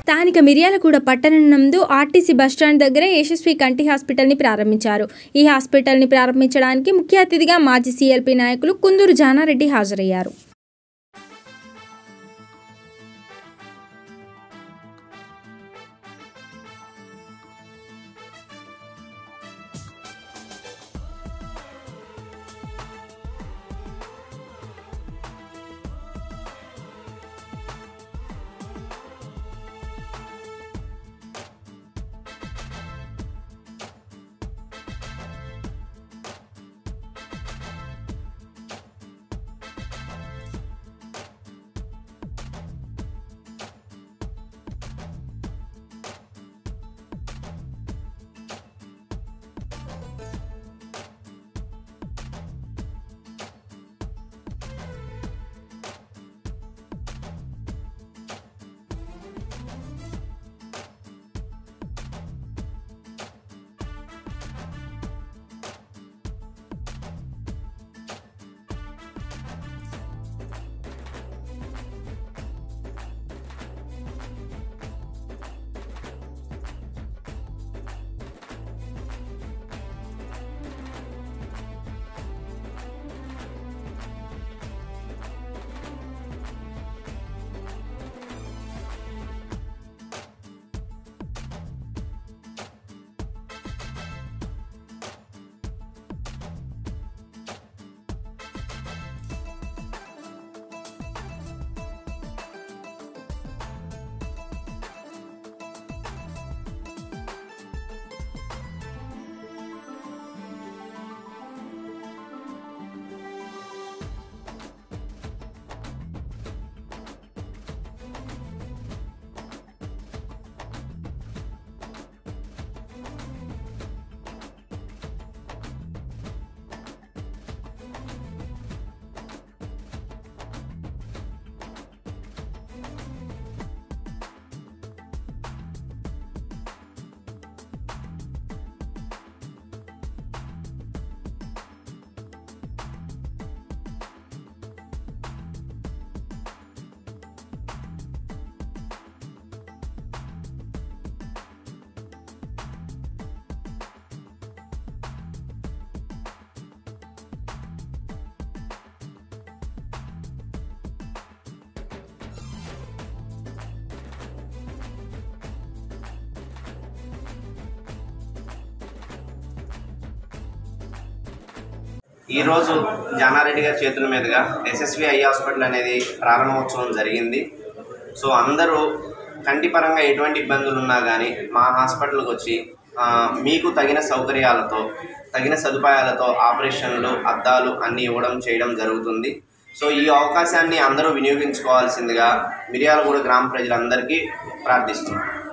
స్థానిక మిర్యాలగూడ పట్టణం నందు ఆర్టీసీ బస్టాండ్ దగ్గర యశస్వి కంటి హాస్పిటల్ని ప్రారంభించారు. ఈ హాస్పిటల్ని ప్రారంభించడానికి ముఖ్య అతిథిగా మాజీ సీఎల్పీ నాయకులు కుందూరు జానారెడ్డి హాజరయ్యారు. ఈ రోజు జానారెడ్డి గారి చేతుల మీదుగా ఎస్ఎస్వి ఐ హాస్పిటల్ అనేది ప్రారంభోత్సవం జరిగింది. సో అందరూ కంటిపరంగా ఎటువంటి ఇబ్బందులు ఉన్నా కానీ మా హాస్పిటల్కి వచ్చి మీకు తగిన సౌకర్యాలతో తగిన సదుపాయాలతో ఆపరేషన్లు అద్దాలు అన్నీ చేయడం జరుగుతుంది. సో ఈ అవకాశాన్ని అందరూ వినియోగించుకోవాల్సిందిగా మిర్యాలగూడ గ్రామ ప్రజలందరికీ ప్రార్థిస్తున్నాం.